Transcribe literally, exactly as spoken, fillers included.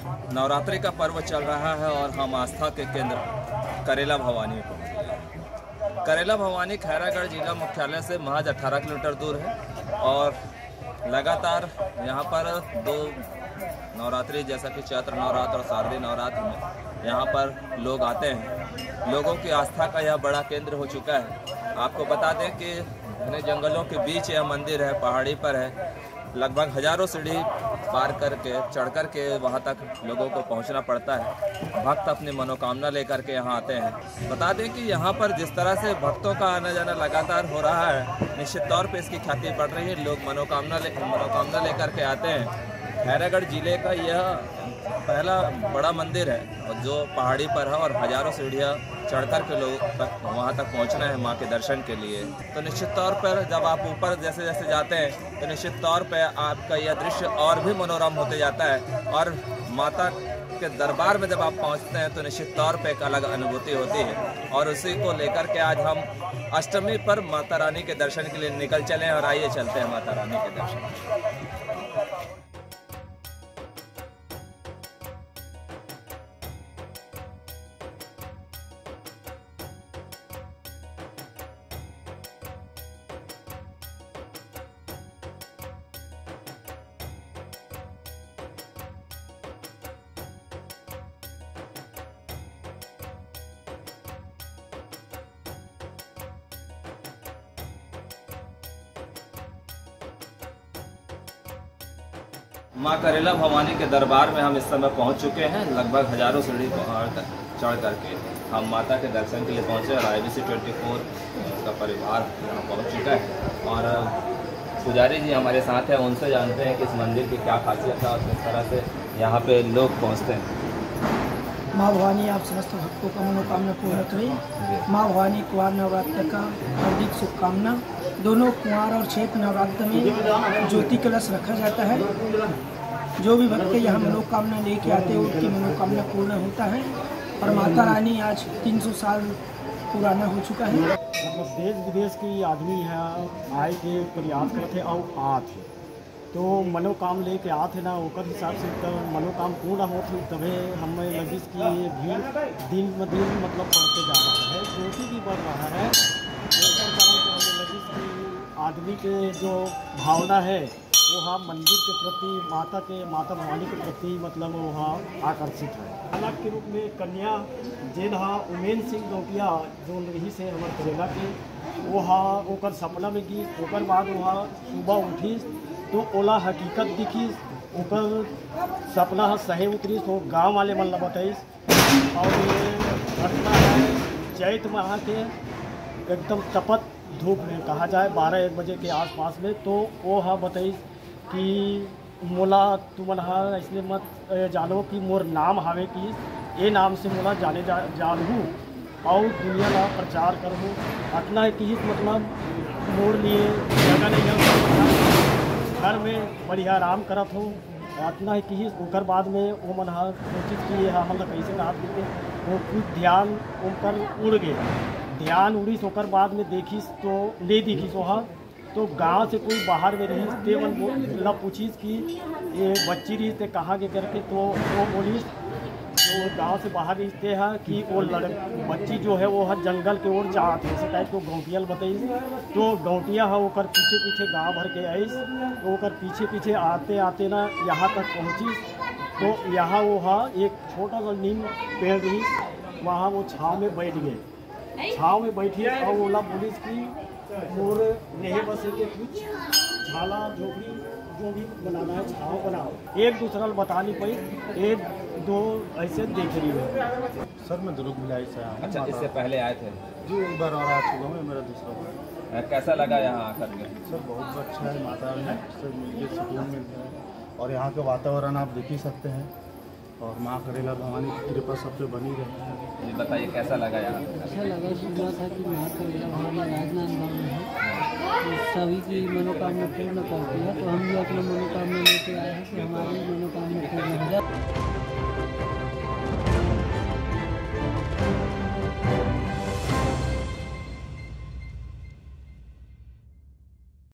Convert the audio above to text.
नवरात्रि का पर्व चल रहा है और हम आस्था के केंद्र करेला भवानी पर। करेला भवानी खैरागढ़ जिला मुख्यालय से महज अठारह किलोमीटर दूर है और लगातार यहाँ पर दो नवरात्रि जैसा कि चैत्र नवरात्र और शारदीय नवरात्र में यहाँ पर लोग आते हैं। लोगों की आस्था का यह बड़ा केंद्र हो चुका है। आपको बता दें कि घने जंगलों के बीच यह मंदिर है, पहाड़ी पर है। लगभग हजारों सीढ़ी पार करके चढ़ कर के वहाँ तक लोगों को पहुँचना पड़ता है। भक्त अपनी मनोकामना लेकर के यहाँ आते हैं। बता दें कि यहाँ पर जिस तरह से भक्तों का आना जाना लगातार हो रहा है, निश्चित तौर पे इसकी ख्याति बढ़ रही है। लोग मनोकामना ले मनोकामना लेकर के आते हैं। खैरागढ़ जिले का यह पहला बड़ा मंदिर है और जो पहाड़ी पर है और हजारों सीढ़ियाँ चढ़कर के लोग तक वहाँ तक पहुँचना है माँ के दर्शन के लिए। तो निश्चित तौर पर जब आप ऊपर जैसे जैसे जाते हैं तो निश्चित तौर पर आपका यह दृश्य और भी मनोरम होते जाता है और माता के दरबार में जब आप पहुँचते हैं तो निश्चित तौर पर एक अलग अनुभूति होती है। और उसी को लेकर के आज हम अष्टमी पर माता रानी के दर्शन के लिए निकल चले और आइए चलते हैं माता रानी के दर्शन। माँ करेला भवानी के दरबार में हम इस समय पहुंच चुके हैं। लगभग हजारों सीढ़ी पहाड़ तक चढ़ करके हम माता के दर्शन के लिए पहुंचे और I B C twenty four का परिवार यहाँ पहुंच चुका है और पुजारी जी हमारे साथ हैं। उनसे जानते हैं कि इस मंदिर की क्या खासियत है और किस तरह से यहाँ पे लोग पहुँचते हैं। माँ भवानी आप समस्त भक्तों का मनोकामना पूर्ण करें। माँ भवानी कुंवार नवरात्र का हार्दिक शुभकामना। दोनों कुंवार और चैत्र नवरात्र में ज्योति कलश रखा जाता है। जो भी भक्त यहाँ मनोकामना लेके आते हैं उनकी मनोकामना पूर्ण होता है और माता रानी आज तीन सौ साल पुराना हो चुका है। मतलब देश विदेश की आदमी है आए के प्रयास करते और आते तो मनोकाम लेके आते ना ओकर हिसाब से तो मनोकाम पूर्ण होते तभी हमें लगी कि भीड़ दिन ब दिन मतलब बढ़ते जा रहा है, ज्योति भी बढ़ रहा है। कारण से हमें लगी कि आदमी के जो भावना है वो हाँ मंदिर के प्रति माता के माता भवानी के प्रति मतलब वो हाँ आकर्षित है। अलग के रूप में कन्या जेल हाँ उमेन सिंह गौटिया जो रही से हमारे करेला के वो हाँ ओकर सपना में गई। ओकर बाद वहाँ सुबह उठी तो ओला हकीकत दिखी, ओकर सपना सहे उतरी तो गांव वाले मन ला बताइस। और ये घटना है चैत माह के एकदम तपत धूप में कहा जाए बारह एक बजे के आसपास में। तो वो हाँ बताइस कि मोला तुमन हाँ इसलिए मत जानो कि मोर नाम हावे कि ये नाम से मोला जाने जा जानूँ और दुनिया का प्रचार करूँ। अतना है कि मतलब मोड़ लिए जगह नहीं घर में बढ़िया आराम करत हो। इतना है कि ओकर बाद में वो मन हाँ कोशिश की हाँ मतलब कैसे रात देते वो कुछ ध्यान उन पर उड़ गए। ध्यान उड़ी ओकर बाद में देखिस तो ले दिखिस वहाँ तो गांव से कोई बाहर में रही ते ला पूछिस कि ये बच्ची रही थे कहाँ के करके तो वो बोलिस तो गांव से बाहर रिश्ते हैं कि वो लड़ बच्ची जो है वो हर जंगल के ओर जात है ऐसे टाइप को गौटियल बताइस। तो गौटिया है ओकर पीछे पीछे गांव भर के आइस तो ओकर पीछे पीछे आते आते ना यहाँ तक पहुँचिस। तो यहाँ वो हाँ एक छोटा सा नीम पेड़ रही वहाँ वो छाँव में बैठ गए। छाँव में बैठी और ओला पुलिस की मोर नहीं बसे के कुछ झाला झोपड़ी जो भी बनाना है छाँव बनाओ। एक दूसरा बता नहीं पाई एक दो ऐसे देख रही है। सर मैं दुर्ग भिलाई से आया। अच्छा, इससे पहले आए थे जी? एक बार और आ चुका हूँ, मेरा दूसरा बार। कैसा लगा यहाँ आकर के? सर बहुत अच्छा है, माता रानी से मिलकर सुकून मिलता है और यहाँ का वातावरण आप देख ही सकते हैं और माँ करेला भवानी की कृपा सब पे बनी रहती है। ये बताइए कैसा लगा यहाँ? अच्छा लगा, सुना था कि माँ करेला भवानी राजनांदगांव में है तो सभी की मनोकामना पूर्ण करती है। तो हम भी अपनी